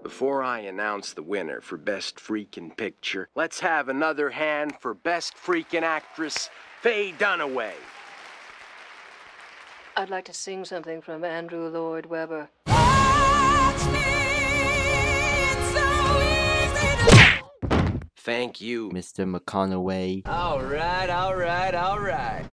Before I announce the winner for Best Freakin' Picture, let's have another hand for Best Freakin' Actress, Faye Dunaway. I'd like to sing something from Andrew Lloyd Webber. Thank you, Mr. Mcconaughey. All right.